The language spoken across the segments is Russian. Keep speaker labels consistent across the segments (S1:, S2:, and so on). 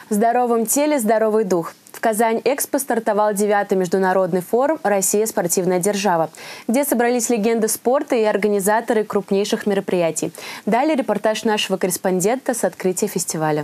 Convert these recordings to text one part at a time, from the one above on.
S1: В здоровом теле здоровый дух. В Казань-Экспо стартовал 9-й международный форум «Россия – спортивная держава», где собрались легенды спорта и организаторы крупнейших мероприятий. Далее репортаж нашего корреспондента с открытия фестиваля.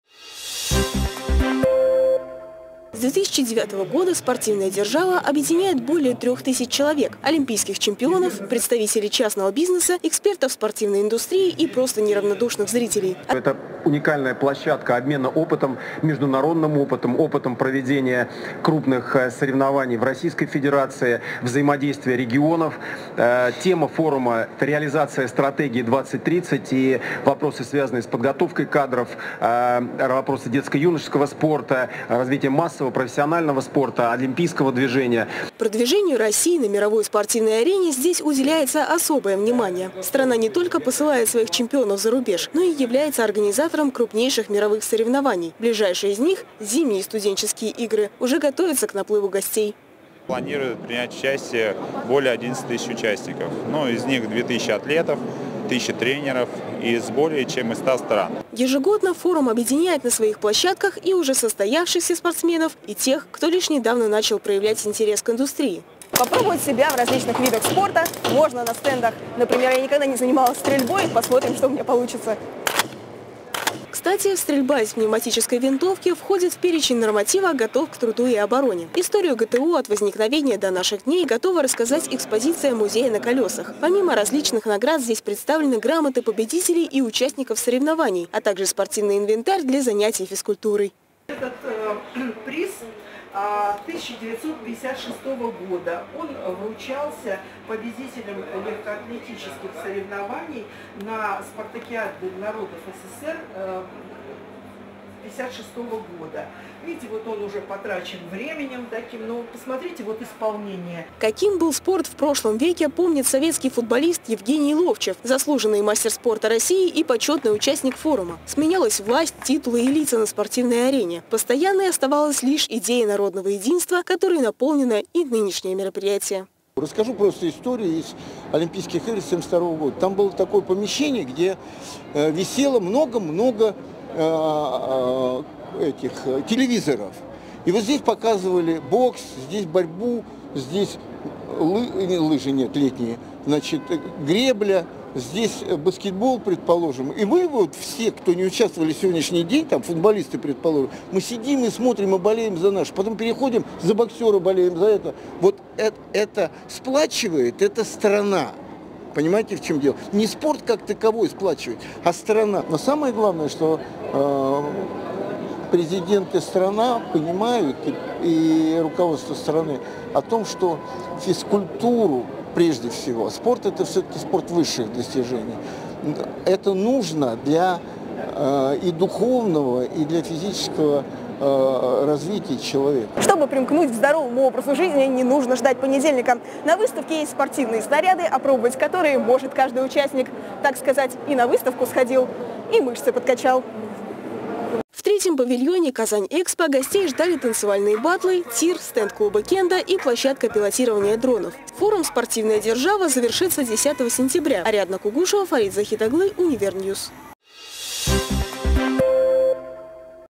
S2: С 2009 года спортивная держава объединяет более 3000 человек – олимпийских чемпионов, представителей частного бизнеса, экспертов спортивной индустрии и просто неравнодушных зрителей.
S3: Это уникальная площадка обмена опытом, международным опытом, опытом проведения крупных соревнований в Российской Федерации, взаимодействия регионов. Тема форума – это реализация стратегии 2030 и вопросы, связанные с подготовкой кадров, вопросы детско-юношеского спорта, развитие массового профессионального спорта, олимпийского движения.
S2: Продвижению России на мировой спортивной арене здесь уделяется особое внимание. Страна не только посылает своих чемпионов за рубеж, но и является организатором крупнейших мировых соревнований. Ближайшие из них – зимние студенческие игры – уже готовятся к наплыву гостей.
S4: Планируют принять участие более 11 тысяч участников. Из них 2000 атлетов, 1000 тренеров из более чем из 100 стран.
S2: Ежегодно форум объединяет на своих площадках и уже состоявшихся спортсменов, и тех, кто лишь недавно начал проявлять интерес к индустрии.
S5: Попробовать себя в различных видах спорта можно на стендах. Например, я никогда не занималась стрельбой, посмотрим, что у меня получится.
S2: Кстати, стрельба из пневматической винтовки входит в перечень норматива «Готов к труду и обороне». Историю ГТО от возникновения до наших дней готова рассказать экспозиция музея на колесах. Помимо различных наград здесь представлены грамоты победителей и участников соревнований, а также спортивный инвентарь для занятий физкультурой.
S6: Этот приз 1956 года. Он вручался победителям легкоатлетических соревнований на спартакиаде народов СССР 1956 года. Видите, вот он уже потрачен временем таким, но посмотрите, вот исполнение.
S2: Каким был спорт в прошлом веке, помнит советский футболист Евгений Ловчев, заслуженный мастер спорта России и почетный участник форума. Сменялась власть, титулы и лица на спортивной арене. Постоянной оставалась лишь идея народного единства, которой наполнено и нынешнее мероприятие.
S7: Расскажу просто историю из Олимпийских игр 1972 года. Там было такое помещение, где висело много-много этих телевизоров. И вот здесь показывали бокс, здесь борьбу, здесь лыжи нет, летние, значит, гребля, здесь баскетбол, предположим. И мы вот все, кто не участвовали в сегодняшний день, там футболисты, предположим, мы сидим и смотрим и болеем за наш, потом переходим за боксера, болеем за это. Вот это сплачивает, это страна. Понимаете, в чем дело? Не спорт как таковой сплачивает, а страна. Но самое главное, что президент и страна понимают, и руководство страны, о том, что физкультуру прежде всего, спорт – это все-таки спорт высших достижений. Это нужно для и духовного, и для физического развития человека.
S5: Чтобы примкнуть к здоровому образу жизни, не нужно ждать понедельника. На выставке есть спортивные снаряды, опробовать которые может каждый участник. Так сказать, и на выставку сходил, и мышцы подкачал.
S2: В третьем павильоне «Казань-Экспо» гостей ждали танцевальные батлы, тир, стенд клуба «Кенда» и площадка пилотирования дронов. Форум «Спортивная держава» завершится 10 сентября. Ариадна Кугушева, Фарид Захитаглы, Универньюз.